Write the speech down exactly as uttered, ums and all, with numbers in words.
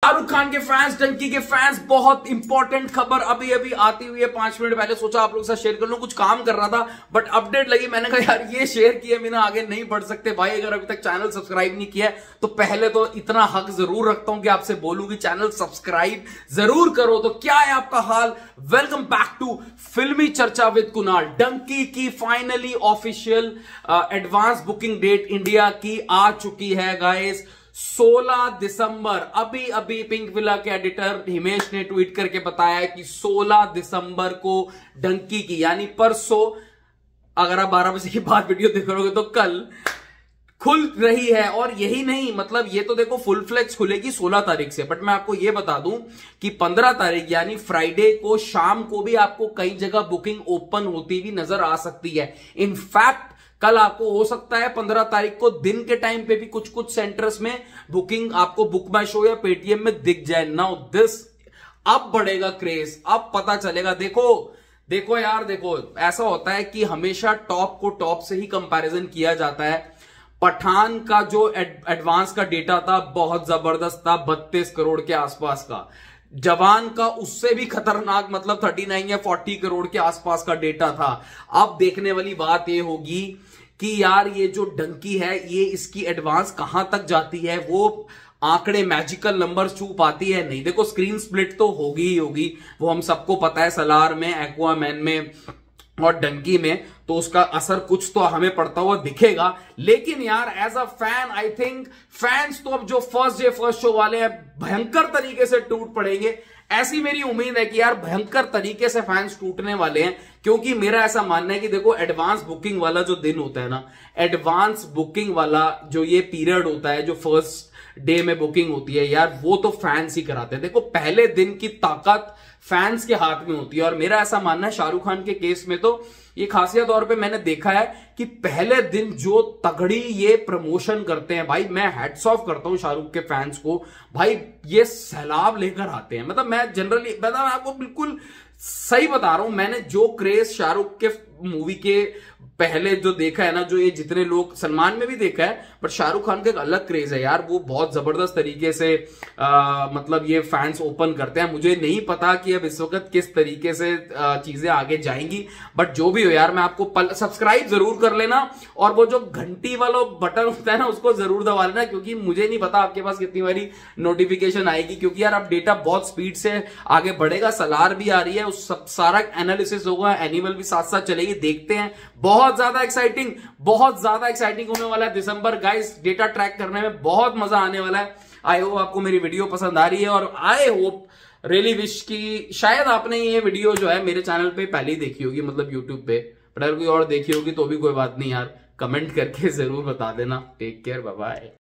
शाहरुख खान के फैंस, डंकी के फैंस, बहुत इंपॉर्टेंट खबर अभी अभी आती हुई है। पांच मिनट पहले सोचा आप लोगों के साथ शेयर कर लूं, कुछ काम कर रहा था बट अपडेट लगी, मैंने कहा यार ये शेयर किया बिना आगे नहीं बढ़ सकते। भाई अगर अभी तक चैनल सब्सक्राइब नहीं किया है तो पहले तो इतना हक जरूर रखता हूं कि आपसे बोलूं कि चैनल सब्सक्राइब जरूर करो। तो क्या है आपका हाल? वेलकम बैक टू फिल्मी चर्चा विद कुणाल। डंकी की finally official advance booking date India की आ चुकी है गाइस, सोलह दिसंबर। अभी अभी पिंक विला के एडिटर हिमेश ने ट्वीट करके बताया कि सोलह दिसंबर को डंकी की, यानी परसों, अगर आप बारह बजे के बाद वीडियो देख रहे हो तो कल खुल रही है। और यही नहीं, मतलब ये तो देखो फुल फ्लेक्स खुलेगी सोलह तारीख से, बट मैं आपको ये बता दूं कि पंद्रह तारीख यानी फ्राइडे को शाम को भी आपको कई जगह बुकिंग ओपन होती हुई नजर आ सकती है। इनफैक्ट कल आपको हो सकता है पंद्रह तारीख को दिन के टाइम पे भी कुछ कुछ सेंटर्स में बुकिंग आपको बुक माई शो या पेटीएम में दिख जाए। नाउ दिस अब बढ़ेगा क्रेज, अब पता चलेगा। देखो देखो यार देखो, ऐसा होता है कि हमेशा टॉप को टॉप से ही कंपैरिजन किया जाता है। पठान का जो एड, एडवांस का डेटा था बहुत जबरदस्त था, बत्तीस करोड़ के आसपास का। जवान का उससे भी खतरनाक, मतलब उनतालीस या चालीस करोड़ के आसपास का डेटा था। अब देखने वाली बात यह होगी कि यार ये जो डंकी है ये इसकी एडवांस कहां तक जाती है। वो आंकड़े मैजिकल नंबर छू पाती है नहीं। देखो स्क्रीन स्प्लिट तो होगी ही होगी, वो हम सबको पता है, सलार में, एक्वामैन में और डंकी में, तो उसका असर कुछ तो हमें पड़ता हुआ दिखेगा। लेकिन यार as a fan I think fans तो अब जो फर्स्ट डे फर्स्ट शो वाले हैं भयंकर तरीके से टूट पड़ेंगे। ऐसी मेरी उम्मीद है कि यार भयंकर तरीके से फैंस टूटने वाले हैं, क्योंकि मेरा ऐसा मानना है कि देखो एडवांस बुकिंग वाला जो दिन होता है ना, एडवांस बुकिंग वाला जो ये पीरियड होता है, जो फर्स्ट डे में बुकिंग होती है यार, वो तो फैंस ही कराते हैं। देखो पहले दिन की ताकत फैंस के हाथ में होती है। और मेरा ऐसा मानना है शाहरुख खान के केस में तो ये खासियत तौर पे मैंने देखा है कि पहले दिन जो तगड़ी ये प्रमोशन करते हैं, भाई मैं हैट्स ऑफ करता हूं शाहरुख के फैंस को। भाई ये सैलाब लेकर आते हैं, मतलब मैं जनरली बता मैं आपको बिल्कुल सही बता रहा हूं, मैंने जो क्रेज शाहरुख के मूवी के पहले जो देखा है ना, जो ये जितने लोग, सलमान में भी देखा है, बट शाहरुख खान का एक अलग क्रेज है यार। वो बहुत जबरदस्त तरीके से आ, मतलब ये फैंस ओपन करते हैं। मुझे नहीं पता कि अब इस वक्त किस तरीके से चीजें आगे जाएंगी, बट जो भी हो यार मैं आपको सब्सक्राइब जरूर कर लेना, और वो जो घंटी वाला बटन होता है ना उसको जरूर दबा लेना, क्योंकि मुझे नहीं पता आपके पास कितनी बारी नोटिफिकेशन आएगी, क्योंकि यार अब डेटा बहुत स्पीड से आगे बढ़ेगा। सलार भी आ रही है, उस सब सारा एनालिसिस होगा, एनिमल भी साथ साथ चलेगी, देखते हैं। बहुत ज्यादा एक्साइटिंग बहुत ज्यादा एक्साइटिंग होने वाला है दिसंबर गाइस। डेटा ट्रैक करने में बहुत मजा आने वाला है। आई होप आपको मेरी वीडियो पसंद आ रही है, और आई होप रियली विश की शायद आपने ये वीडियो जो है मेरे चैनल पे पहले ही देखी होगी, मतलब यूट्यूब पे, पर अगर कोई और देखी होगी तो भी कोई बात नहीं यार, कमेंट करके जरूर बता देना। Take care, bye bye.